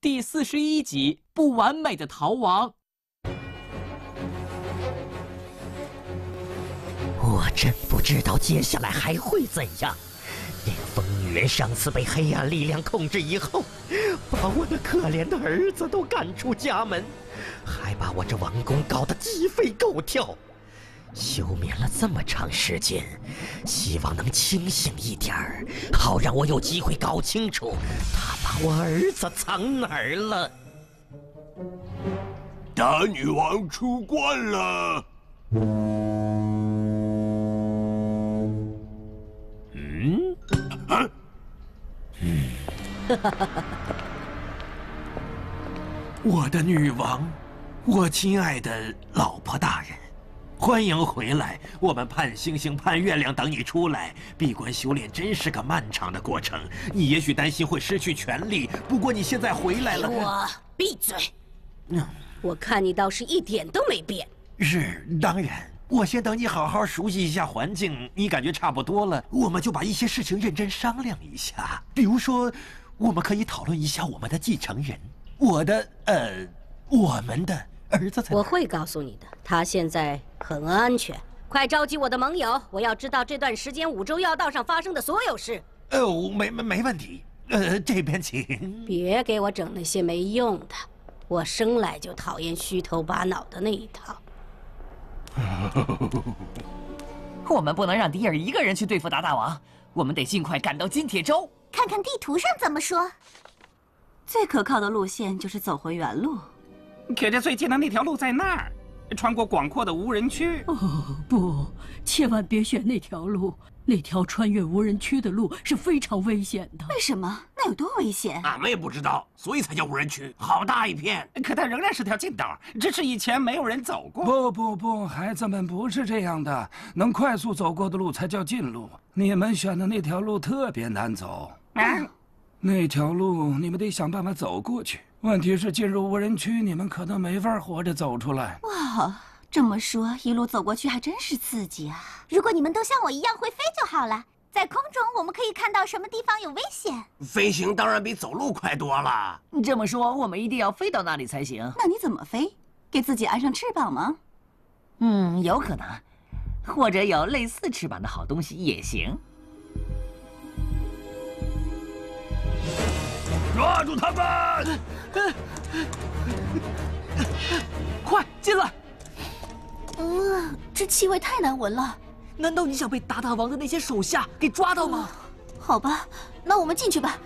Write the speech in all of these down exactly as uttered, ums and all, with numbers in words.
第四十一集不完美的逃亡。 我真不知道接下来还会怎样。那个疯女人上次被黑暗力量控制以后，把我的可怜的儿子都赶出家门，还把我这王宫搞得鸡飞狗跳。休眠了这么长时间，希望能清醒一点儿，好让我有机会搞清楚他把我儿子藏哪儿了。 大女王出关了。 嗯， 啊， 嗯， 我的女王，我亲爱的老婆大人。欢迎回来！我们盼星星盼月亮等你出来。闭关修炼真是个漫长的过程，你也许担心会失去权力，不过你现在回来了。 给我闭嘴！ 嗯， 我看你倒是一点都没变。 是，当然。我先等你好好熟悉一下环境，你感觉差不多了，我们就把一些事情认真商量一下。比如说，我们可以讨论一下我们的继承人，我的呃，我们的。儿子， 我会告诉你的，他现在很安全。快召集我的盟友，我要知道这段时间五洲要道上发生的所有事。 哦，没没没问题。呃，这边请。 别给我整那些没用的，我生来就讨厌虚头巴脑的那一套。 我们不能让迪尔一个人去对付达大王，我们得尽快赶到金铁洲， 看看地图上怎么说。 最可靠的路线就是走回原路。 可这最近的那条路在那儿，穿过广阔的无人区。 哦不，千万别选那条路，那条穿越无人区的路是非常危险的。 为什么？那有多危险？ 俺们也不知道，所以才叫无人区，好大一片。 可它仍然是条近道，只是以前没有人走过。 不不不，孩子们不是这样的，能快速走过的路才叫近路。你们选的那条路特别难走。 啊， 那条路你们得想办法走过去。问题是进入无人区，你们可能没法活着走出来。 哇，这么说一路走过去还真是刺激啊！ 如果你们都像我一样会飞就好了，在空中我们可以看到什么地方有危险。 飞行当然比走路快多了。 这么说，我们一定要飞到那里才行。 那你怎么飞？给自己安上翅膀吗？ 嗯，有可能，或者有类似翅膀的好东西也行。 抓住他们！ 快进来！ 嗯，这气味太难闻了。 难道你想被达大王的那些手下给抓到吗？ 好吧，那我们进去吧。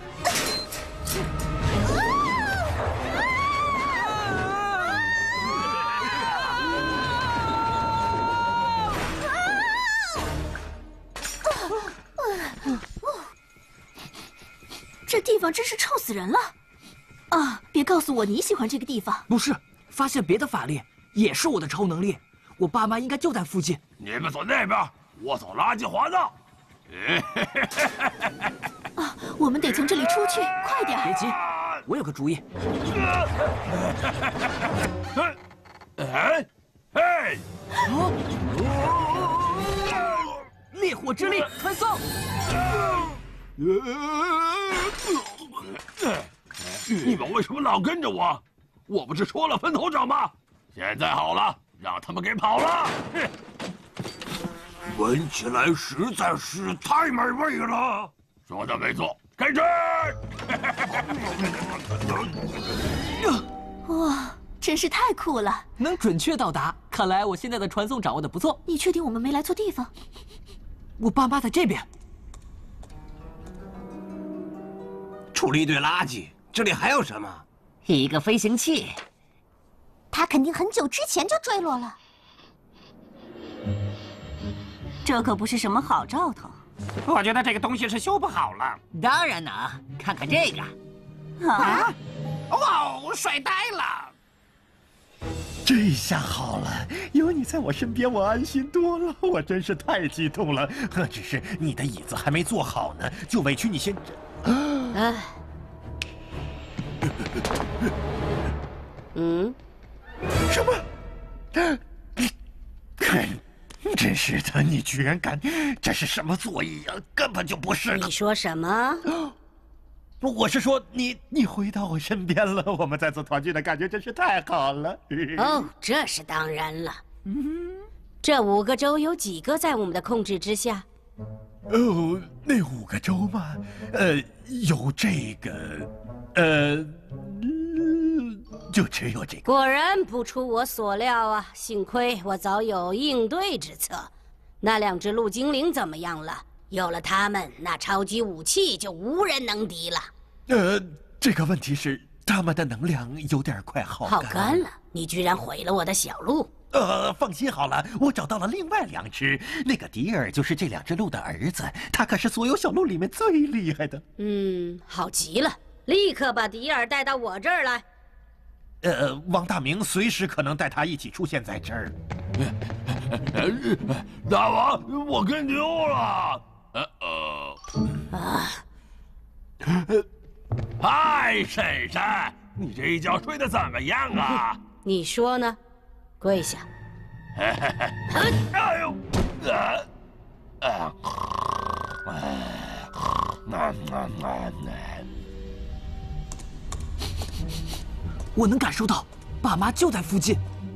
这地方真是臭死人了！啊，别告诉我你喜欢这个地方。 不是，发现别的法力也是我的超能力。我爸妈应该就在附近。 你们走那边，我走垃圾环道。 啊，我们得从这里出去，快点！ 别急，我有个主意。 哎哎！ 烈火之力传送！ 你们为什么老跟着我？我不是说了分头找吗？现在好了，让他们给跑了。闻起来实在是太美味了。说的没错，开始！ 哇，真是太酷了！ 能准确到达，看来我现在的传送掌握的不错。 你确定我们没来错地方？ 我爸妈在这边。 处理一堆垃圾，这里还有什么？ 一个飞行器。 他肯定很久之前就坠落了。 这可不是什么好兆头。 我觉得这个东西是修不好了。 当然能，看看这个。 啊！ 哇哦，帅呆了！ 这下好了，有你在我身边，我安心多了。我真是太激动了。呵，只是你的椅子还没坐好呢，就委屈你先。 哎。嗯？ 什么？真是的，你居然敢！这是什么座椅呀？根本就不是。 你说什么？ 我是说你你回到我身边了，我们再次团聚的感觉真是太好了。 哦，这是当然了。嗯，这五个州有几个在我们的控制之下？ 哦，那五个州嘛，呃，有这个，呃，就只有这个。 果然不出我所料啊！幸亏我早有应对之策。那两只鹿精灵怎么样了？有了它们，那超级武器就无人能敌了。 呃，这个问题是，它们的能量有点快耗干。 耗干了？你居然毁了我的小鹿！ 呃，放心好了，我找到了另外两只。那个迪尔就是这两只鹿的儿子，他可是所有小鹿里面最厉害的。 嗯，好极了，立刻把迪尔带到我这儿来。 呃，王大明随时可能带他一起出现在这儿。 大王，我跟丢了。呃呃。 啊！ 嗨，婶婶，你这一觉睡得怎么样啊？ 你说呢？跪下。 哎呦！啊啊！ 我能感受到，爸妈就在附近。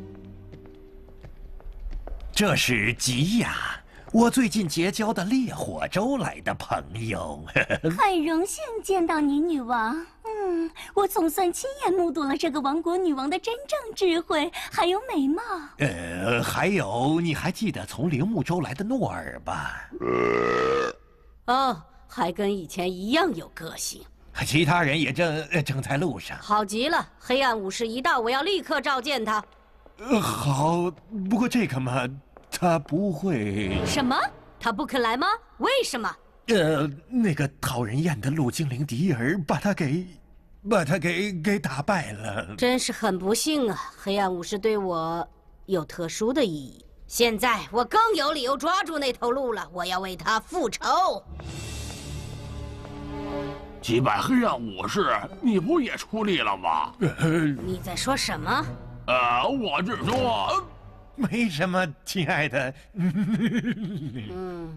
这是吉亚，我最近结交的烈火州来的朋友。 很荣幸见到你，女王。嗯，我总算亲眼目睹了这个王国女王的真正智慧，还有美貌。 呃，还有，你还记得从铃木州来的诺尔吧？ 哦，还跟以前一样有个性。 其他人也正正在路上。 好极了，黑暗武士一到，我要立刻召见他。 呃，好，不过这个嘛，他不会。 什么？他不肯来吗？为什么？ 呃，那个讨人厌的鹿精灵迪尔把他给，把他给给打败了。 真是很不幸啊！黑暗武士对我有特殊的意义。现在我更有理由抓住那头鹿了，我要为他复仇。 击败黑暗武士，你不也出力了吗？ 你在说什么？ 呃，我是说， 没什么，亲爱的。 嗯。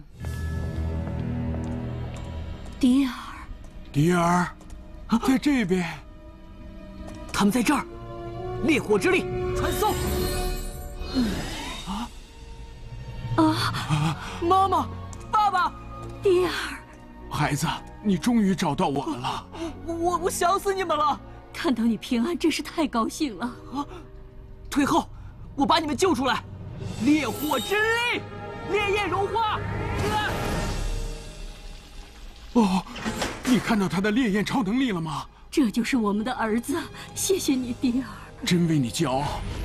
迪尔， 迪尔，在这边。 他们在这儿，烈火之力传送。 啊啊！ 妈妈，爸爸， 迪尔， 孩子，你终于找到我们了。 我我我想死你们了。 看到你平安，真是太高兴了。啊！ 退后，我把你们救出来！烈火之力，烈焰融化。啊、 哦，你看到他的烈焰超能力了吗？ 这就是我们的儿子，谢谢你，迪尔。 真为你骄傲。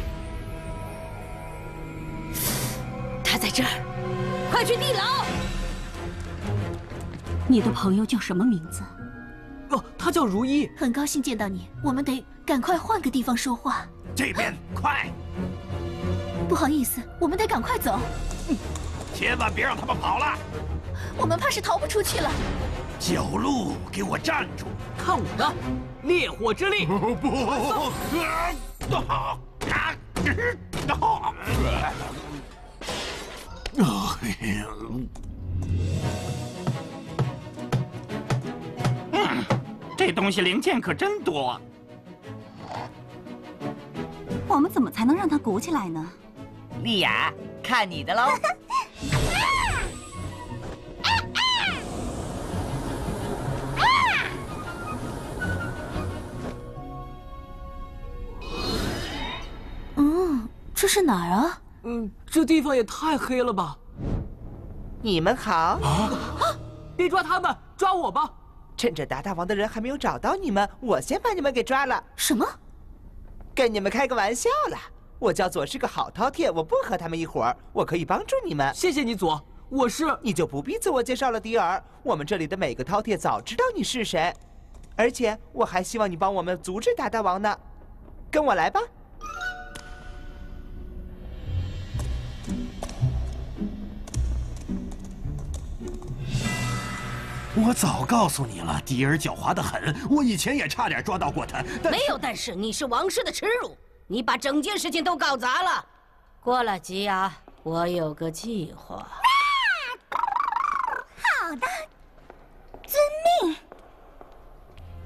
他在这儿，快去地牢。 你的朋友叫什么名字？ 哦，他叫如一。 很高兴见到你，我们得赶快换个地方说话。 这边快！ 不好意思，我们得赶快走。 嗯，千万别让他们跑了。 我们怕是逃不出去了。 小鹿，给我站住！ 看我的烈火之力！ 不不！ 嗯，这东西零件可真多。 我们怎么才能让它鼓起来呢？ 莉亚，看你的喽！ 嗯，这是哪儿啊？ 嗯，这地方也太黑了吧！ 你们好！啊！ 别抓他们，抓我吧！ 趁着达大王的人还没有找到你们，我先把你们给抓了。 什么？ 跟你们开个玩笑啦！我叫左，是个好饕餮，我不和他们一伙儿，我可以帮助你们。 谢谢你，左，我是…… 你就不必自我介绍了，迪尔。我们这里的每个饕餮早知道你是谁，而且我还希望你帮我们阻止达大王呢。跟我来吧。 我早告诉你了，迪尔狡猾得很，我以前也差点抓到过他。 没有但是，你是王室的耻辱，你把整件事情都搞砸了。过来，吉亚，我有个计划。 好的，遵命。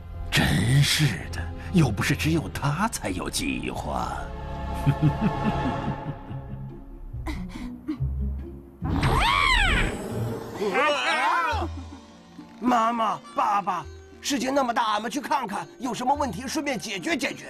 真是的，又不是只有他才有计划。 妈妈、爸爸，世界那么大，俺们去看看，有什么问题顺便解决解决。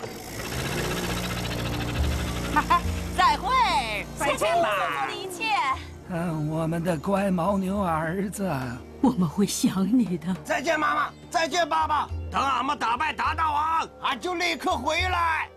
再会， 再见吧，所做的一切。 嗯，我们的乖牦牛儿子， 我们会想你的。 再见，妈妈，再见，爸爸。等俺们打败达大王，俺就立刻回来。